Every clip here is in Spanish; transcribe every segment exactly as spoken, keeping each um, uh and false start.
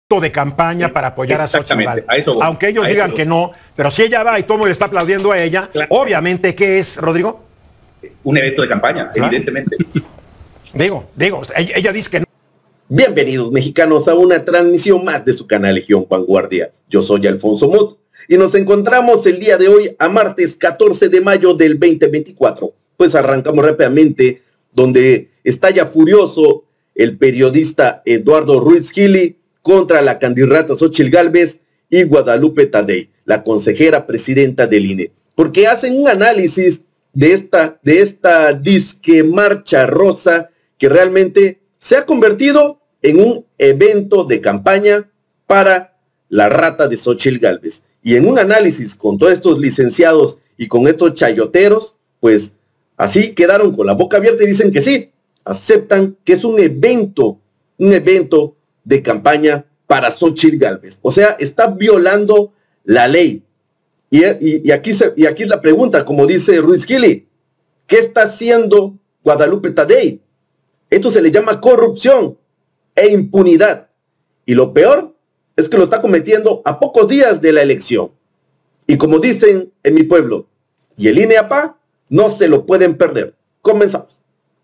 de campaña sí, para apoyar a Xochitl Gálvez. A eso voy, aunque ellos a digan eso que no, pero si ella va y todo el mundo le está aplaudiendo a ella, claro. Obviamente, ¿qué es, Rodrigo? Un evento de campaña, claro. Evidentemente. Digo, digo, ella, ella dice que no. Bienvenidos mexicanos a una transmisión más de su canal Legión Vanguardia. Yo soy Alfonso Muth y nos encontramos el día de hoy a martes catorce de mayo del veinte veinticuatro. Pues arrancamos rápidamente donde estalla furioso el periodista Eduardo Ruiz Gili contra la candidata Xochitl Gálvez y Guadalupe Tadei, la consejera presidenta del I N E, porque hacen un análisis de esta, de esta disque marcha rosa que realmente se ha convertido en un evento de campaña para la rata de Xochitl Gálvez. Y en un análisis con todos estos licenciados y con estos chayoteros, pues así quedaron con la boca abierta y dicen que sí, aceptan que es un evento, un evento de campaña para Xochitl Gálvez. O sea, está violando la ley. Y, y, y, aquí se, y aquí la pregunta, como dice Ruiz Gili, ¿qué está haciendo Guadalupe Tadei? Esto se le llama corrupción e impunidad. Y lo peor es que lo está cometiendo a pocos días de la elección. Y como dicen en mi pueblo, y el I N E A P A no se lo pueden perder. Comenzamos.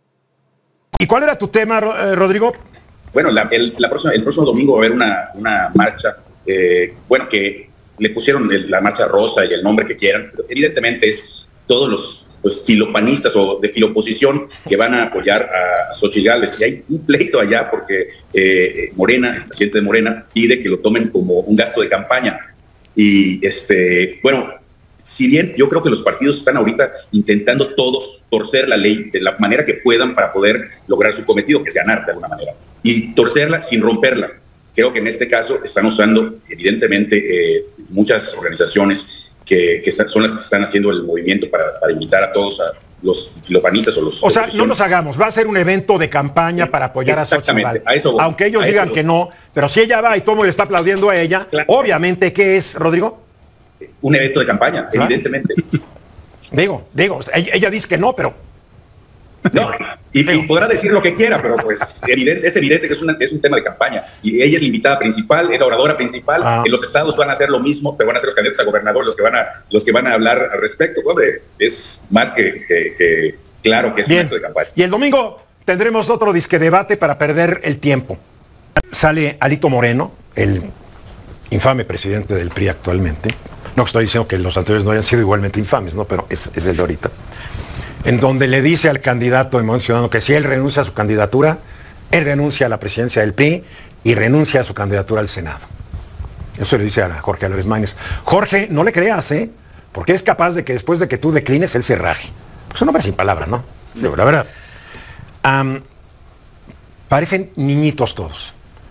¿Y cuál era tu tema, Rodrigo? Bueno, la, el, la próxima, el próximo domingo va a haber una, una marcha, eh, bueno, que le pusieron el, la marcha rosa y el nombre que quieran, pero evidentemente es todos los pues, filopanistas o de filoposición que van a apoyar a, a Xochitl Gálvez. Y hay un pleito allá porque eh, Morena, el presidente de Morena, pide que lo tomen como un gasto de campaña. Y, este, bueno, si bien yo creo que los partidos están ahorita intentando todos torcer la ley de la manera que puedan para poder lograr su cometido, que es ganar de alguna manera, y torcerla sin romperla. Creo que en este caso están usando evidentemente eh, muchas organizaciones que, que son las que están haciendo el movimiento para, para invitar a todos a los filopanistas o los... O sea, no nos hagamos, va a ser un evento de campaña para apoyar a Xochitl Gálvez. Aunque ellos digan que no, pero si ella va y todo el mundo le está aplaudiendo a ella, claro. Obviamente, ¿qué es, Rodrigo? Un evento de campaña, claro. Evidentemente. Digo, digo, ella, ella dice que no, pero... No, y, y podrá decir lo que quiera, pero pues evidente, es evidente que es, una, es un tema de campaña. Y ella es la invitada principal, es la oradora principal. Ah. En los estados van a hacer lo mismo, pero van a ser los candidatos a gobernador los que van a, los que van a hablar al respecto. Hombre, es más que, que, que claro que es Bien. Un evento de campaña. Y el domingo tendremos otro disque debate para perder el tiempo. Sale Alito Moreno, el infame presidente del P R I actualmente. No estoy diciendo que los anteriores no hayan sido igualmente infames, ¿no? Pero es, es el de ahorita. En donde le dice al candidato de Movimiento Ciudadano que si él renuncia a su candidatura, él renuncia a la presidencia del P R I y renuncia a su candidatura al Senado. Eso le dice a Jorge Álvarez Maínez. Jorge, no le creas, ¿eh? Porque es capaz de que después de que tú declines, él se raje. Pues un hombre sin palabra, ¿no? Sí. La verdad. Um, parecen niñitos todos.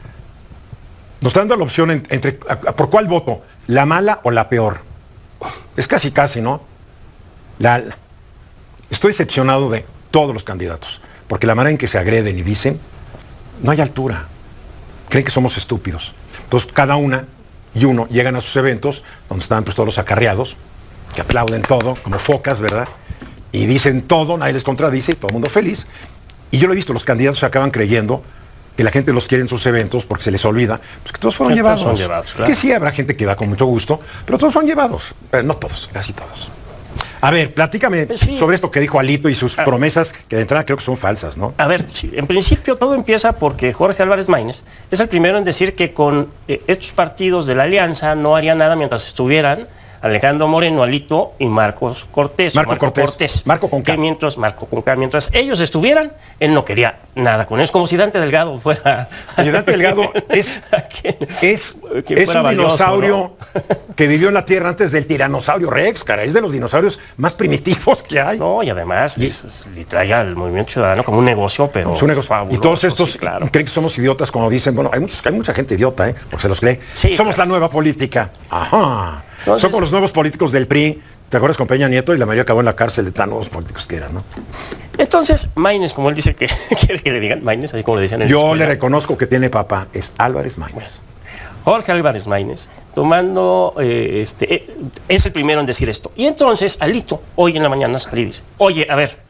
Nos están dando la opción en, entre, a, a, ¿por cuál voto? ¿La mala o la peor? Es casi casi, ¿no? La... la Estoy decepcionado de todos los candidatos, porque la manera en que se agreden y dicen, no hay altura. Creen que somos estúpidos. Entonces, cada una y uno llegan a sus eventos, donde están pues, todos los acarreados, que aplauden todo, como focas, ¿verdad? Y dicen todo, nadie les contradice, y todo el mundo feliz. Y yo lo he visto, los candidatos se acaban creyendo que la gente los quiere en sus eventos porque se les olvida, pues que todos fueron que llevados. Todos son llevados, claro. Que sí, habrá gente que va con mucho gusto, pero todos son llevados. Pero no todos, casi todos. A ver, platícame pues sí. sobre esto que dijo Alito y sus ah. promesas, que de entrada creo que son falsas, ¿no? A ver, sí, en principio todo empieza porque Jorge Álvarez Maínez es el primero en decir que con eh, estos partidos de la alianza no haría nada mientras estuvieran Alejandro Moreno, Alito y Marcos Cortés. Marco, Marco Cortés. Cortés. Marco con K. Que mientras, Marco con K. Mientras ellos estuvieran, él no quería nada con ellos. Como si Dante Delgado fuera... Oye, Dante Delgado es, es, es un dinosaurio, ¿no? Que vivió en la Tierra antes del tiranosaurio Rex, cara. Es de los dinosaurios más primitivos que hay. No, y además y, es, es, y trae al Movimiento Ciudadano como un negocio, pero... Es un negocio. Fabuloso, y todos estos sí, claro. creen que somos idiotas cuando dicen, bueno, hay, muchos, hay mucha gente idiota, ¿eh? Porque se los cree. Sí, somos claro. la nueva política. Ajá. Entonces, son como los nuevos políticos del P R I. ¿Te acuerdas con Peña Nieto? Y la mayoría acabó en la cárcel de tan nuevos políticos que eran, ¿no? Entonces, Maínez, como él dice que quiere que le digan Maínez, así como le decían en Yo la escuela. Le reconozco que tiene papá, es Álvarez Maínez. Bueno, Jorge Álvarez Maínez, tomando, eh, este, eh, es el primero en decir esto. Y entonces, Alito, hoy en la mañana salió y dice, oye, a ver,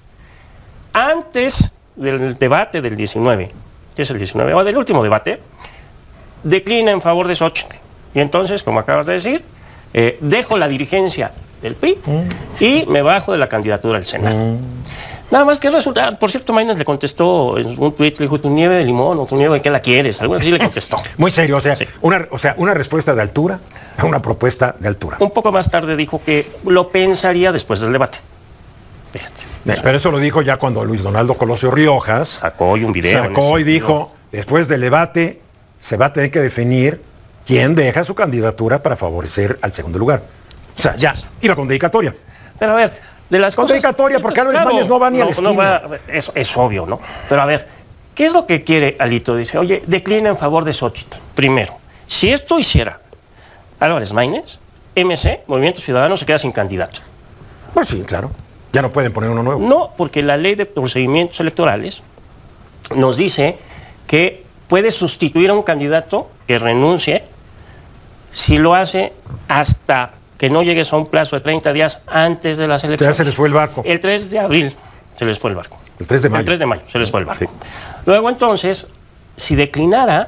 antes del debate del diecinueve, ¿qué es el diecinueve? O del último debate, declina en favor de Xochitl. Y entonces, como acabas de decir, eh, dejo la dirigencia del P R I mm. y me bajo de la candidatura al Senado. Mm. Nada más que resulta, por cierto, Maínez le contestó en un tuit, le dijo, tu nieve de limón o tu nieve de qué la quieres, algo así le contestó. Muy serio, o sea, sí. una, o sea, una respuesta de altura a una propuesta de altura. Un poco más tarde dijo que lo pensaría después del debate. Fíjate. Pero eso lo dijo ya cuando Luis Donaldo Colosio Riojas sacó hoy un video. Sacó y dijo, después del debate se va a tener que definir quién deja su candidatura para favorecer al segundo lugar. O sea, ya, iba con dedicatoria. Pero a ver, de las con cosas... dedicatoria, porque Álvarez claro, Maínez no va ni no, al estilo. No va, es, es obvio, ¿no? Pero a ver, ¿qué es lo que quiere Alito? Dice, oye, declina en favor de Xochitl. Primero, si esto hiciera Álvarez Maínez, M C, Movimiento Ciudadano, se queda sin candidato. Pues sí, claro. Ya no pueden poner uno nuevo. No, porque la ley de procedimientos electorales nos dice que puede sustituir a un candidato que renuncie si lo hace hasta que no llegues a un plazo de treinta días antes de las elecciones. Ya se les fue el barco. El tres de abril se les fue el barco. El tres de mayo. El tres de mayo se les fue el barco. Sí. Luego entonces, si declinara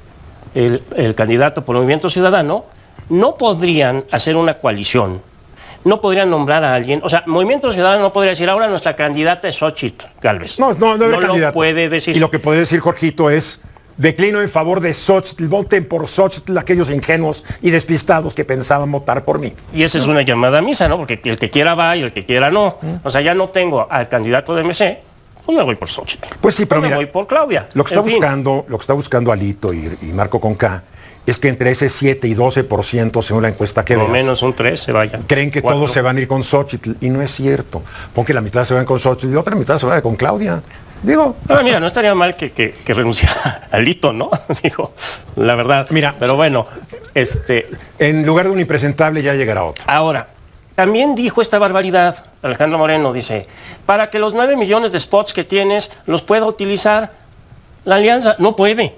el, el candidato por Movimiento Ciudadano, no podrían hacer una coalición. No podrían nombrar a alguien, o sea, Movimiento Ciudadano no podría decir, ahora nuestra candidata es Xochitl Gálvez. No, no, no, no lo puede decir. Y lo que puede decir Jorgito es, declino en favor de Xochitl, voten por Xochitl aquellos ingenuos y despistados que pensaban votar por mí. Y esa es una llamada a misa, ¿no? Porque el que quiera va y el que quiera no. O sea, ya no tengo al candidato de M C, pues me voy por Xochitl. Pues sí, pero pues mira, me voy por Claudia. Lo que está en buscando, fin. lo que está buscando Alito y, y Marco con K, es que entre ese siete y doce por ciento, según la encuesta que veas, o menos un tres se vayan. Creen que cuatro. Todos se van a ir con Xochitl, y no es cierto. Porque la mitad se van con Xochitl y otra mitad se va con Claudia. Digo. Ah, mira, no estaría mal que, que, que renunciara Alito, ¿no? Digo, la verdad. Mira. Pero bueno, este. En lugar de un impresentable ya llegará otro. Ahora, también dijo esta barbaridad, Alejandro Moreno, dice, para que los nueve millones de spots que tienes los pueda utilizar la alianza. No puede.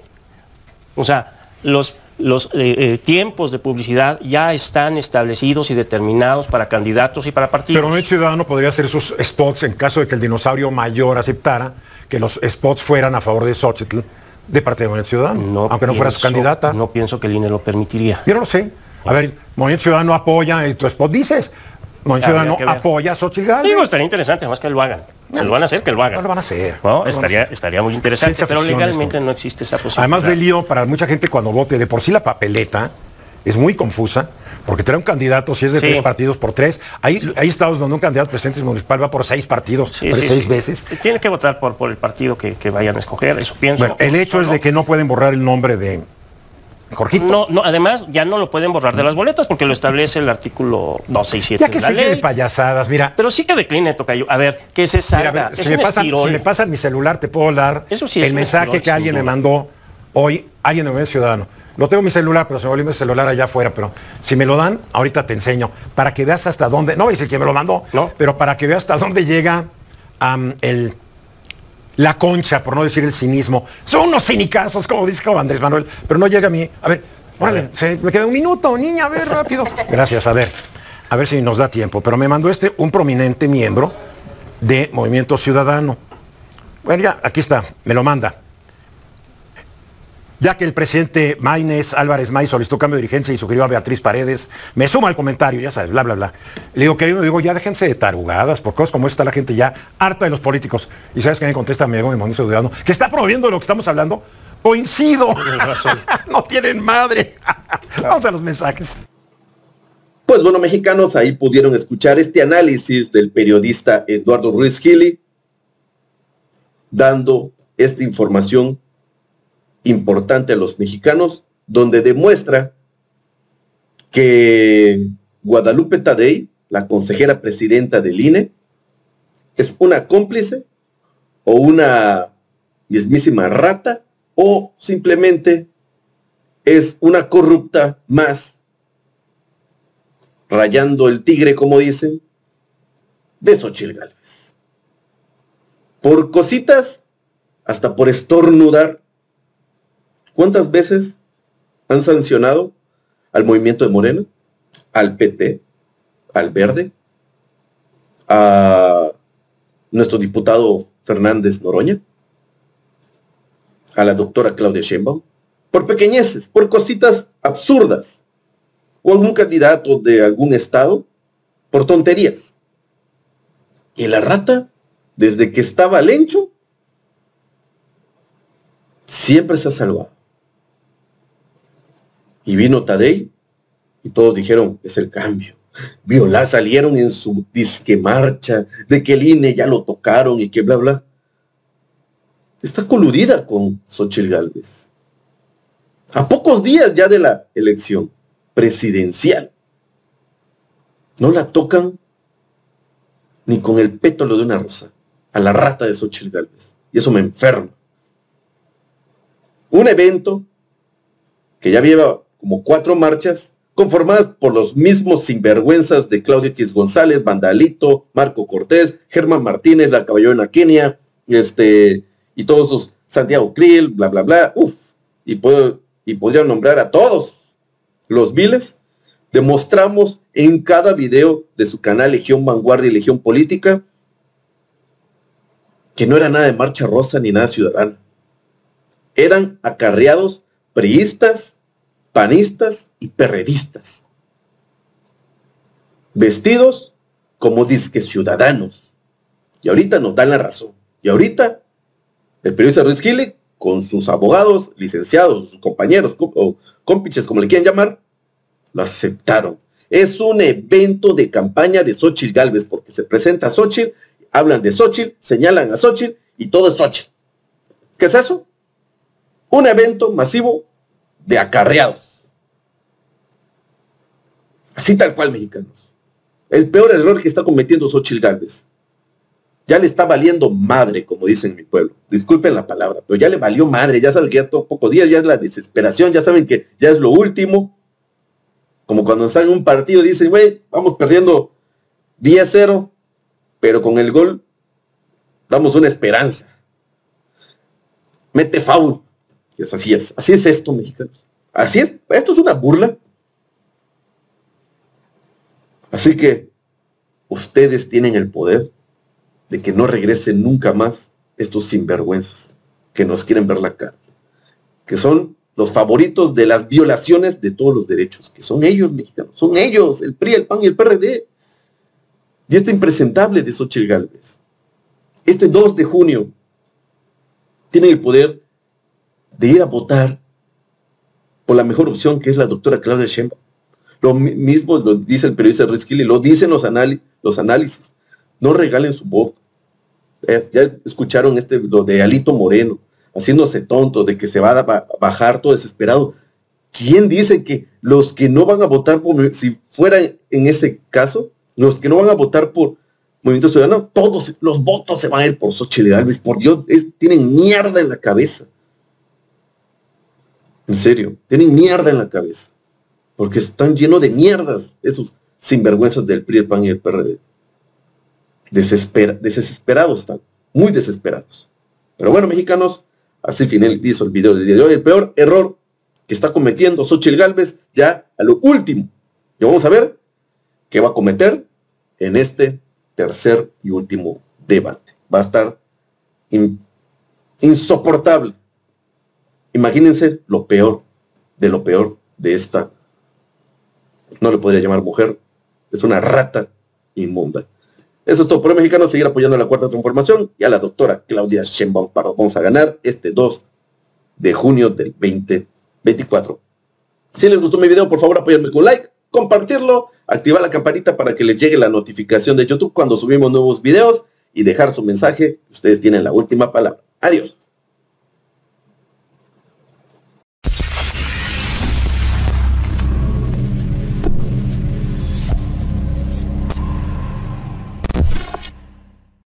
O sea, los. Los eh, eh, tiempos de publicidad ya están establecidos y determinados para candidatos y para partidos. Pero Movimiento Ciudadano podría hacer sus spots en caso de que el dinosaurio mayor aceptara que los spots fueran a favor de Xochitl de parte de Movimiento Ciudadano, no aunque no pienso, fuera su candidata. No pienso que el I N E lo permitiría. Yo no lo sé. A ver, Movimiento Ciudadano apoya y tu spot dices, Movimiento Ciudadano apoya a Xochitl Gálvez. Digo, estaría interesante, además que lo hagan. Se lo van a hacer, que lo hagan. No lo van a hacer. No, no estaría, hacer. estaría muy interesante, pero legalmente esto. no existe esa posibilidad. Además, ve lío para mucha gente cuando vote. De por sí la papeleta es muy confusa, porque trae un candidato, si es de sí. tres partidos, por tres. Hay, hay estados donde un candidato presidente municipal va por seis partidos, sí, por sí, seis sí. veces. Tiene que votar por, por el partido que, que vayan a escoger, eso pienso. Bueno, el hecho es de que no pueden borrar el nombre de Jorgito. No, no, además ya no lo pueden borrar de las boletas porque lo establece el artículo doscientos sesenta y siete ya que de la se ley. de payasadas, mira. Pero sí que decline, tocayo. A ver, que se salga. Mira, a ver, es si, me pasa, si me pasa mi celular, te puedo dar Eso sí el mensaje estirón, que alguien me mandó hoy, alguien de Movimiento Ciudadano. Lo tengo en mi celular, pero se me olvidó mi celular allá afuera. Pero si me lo dan, ahorita te enseño. Para que veas hasta dónde, no voy a decir quién me lo mandó, no. pero para que veas hasta dónde llega um, el... la concha, por no decir el cinismo. Son unos cinicazos, como dice Andrés Manuel, pero no llega a mí. A ver, órale, se, me queda un minuto, niña, a ver, rápido. Gracias, a ver, a ver si nos da tiempo. Pero me mandó este un prominente miembro de Movimiento Ciudadano. Bueno, ya, aquí está, me lo manda. Ya que el presidente Maínez, Álvarez Maínez, solicitó cambio de dirigencia y sugirió a Beatriz Paredes, me suma el comentario, ya sabes, bla, bla, bla. Le digo que yo digo, ya déjense de tarugadas, por cosas como esta la gente ya harta de los políticos. Y ¿sabes qué me contesta mi amigo de Movimiento Ciudadano? Que está promoviendo lo que estamos hablando. Coincido. No tienen madre. Vamos a los mensajes. Pues bueno, mexicanos, ahí pudieron escuchar este análisis del periodista Eduardo Ruiz Gili, dando esta información importante a los mexicanos, donde demuestra que Guadalupe Tadei, la consejera presidenta del I N E, es una cómplice o una mismísima rata, o simplemente es una corrupta más, rayando el tigre, como dicen, de Xochitl Gálvez. Por cositas, hasta por estornudar, ¿cuántas veces han sancionado al movimiento de Morena, al P T, al Verde, a nuestro diputado Fernández Noroña, a la doctora Claudia Sheinbaum? por pequeñeces, por cositas absurdas, o algún candidato de algún estado, por tonterías. Y la rata, desde que estaba Lencho, siempre se ha salvado. Y vino Tadei, y todos dijeron, es el cambio. Viola, salieron en su disque marcha, de que el I N E ya lo tocaron y que bla, bla. Está coludida con Xóchitl Gálvez. A pocos días ya de la elección presidencial. No la tocan ni con el pétalo de una rosa a la rata de Xóchitl Gálvez. Y eso me enferma. Un evento que ya lleva como cuatro marchas conformadas por los mismos sinvergüenzas de Claudio X González, Vandalito, Marco Cortés, Germán Martínez, la Caballona Kenia, este, y todos los Santiago Krill, bla, bla, bla, uff, y, puedo, y podrían nombrar a todos los viles. Demostramos en cada video de su canal Legión Vanguardia y Legión Política que no era nada de marcha rosa ni nada ciudadana. Eran acarreados priistas, panistas y perredistas, vestidos como disque ciudadanos. Y ahorita nos dan la razón. Y ahorita el periodista Ruiz Gili, con sus abogados, licenciados, sus compañeros o cómplices, como le quieran llamar, lo aceptaron. Es un evento de campaña de Xóchitl Gálvez, porque se presenta a Xóchitl, hablan de Xóchitl, señalan a Xóchitl y todo es Xóchitl. ¿Qué es eso? Un evento masivo de acarreados. Así tal cual, mexicanos. El peor error que está cometiendo Xóchitl Gálvez. Ya le está valiendo madre, como dicen en mi pueblo. Disculpen la palabra, pero ya le valió madre. Ya saben que ya todo pocos días, ya es la desesperación, ya saben que ya es lo último. Como cuando están en un partido y dicen, güey, vamos perdiendo diez cero, pero con el gol damos una esperanza. Mete foul. Y es así es. Así es esto, mexicanos. Así es. Esto es una burla. Así que ustedes tienen el poder de que no regresen nunca más estos sinvergüenzas que nos quieren ver la cara. Que son los favoritos de las violaciones de todos los derechos. Que son ellos, mexicanos. Son ellos. El P R I, el P A N y el P R D. Y este impresentable de Xóchitl Gálvez. Este dos de junio tienen el poder de ir a votar por la mejor opción, que es la doctora Claudia Sheinbaum. Lo mismo lo dice el periodista Ruiz Gili, lo dicen los, anali los análisis. No regalen su voto. Eh, ya escucharon este, lo de Alito Moreno, haciéndose tonto, de que se va a bajar todo desesperado. ¿Quién dice que los que no van a votar por, si fuera en ese caso, los que no van a votar por Movimiento Ciudadano, todos los votos se van a ir por Xóchitl Gálvez? Por Dios, es, tienen mierda en la cabeza. En serio, tienen mierda en la cabeza. Porque están llenos de mierdas esos sinvergüenzas del P R I, el P A N y el P R D. Desespera, desesperados están, muy desesperados. Pero bueno, mexicanos, así finalizo el video del día de hoy. El peor error que está cometiendo Xóchitl Gálvez ya a lo último. Y vamos a ver qué va a cometer en este tercer y último debate. Va a estar in, insoportable. Imagínense lo peor de lo peor de esta, no le podría llamar mujer, es una rata inmunda. Eso es todo por hoy, mexicanos. Seguir apoyando a la Cuarta Transformación y a la doctora Claudia Sheinbaum Pardo. Vamos a ganar este dos de junio del veinte veinticuatro. Si les gustó mi video, por favor apóyenme con like, compartirlo, activar la campanita para que les llegue la notificación de YouTube cuando subimos nuevos videos y dejar su mensaje. Ustedes tienen la última palabra. Adiós.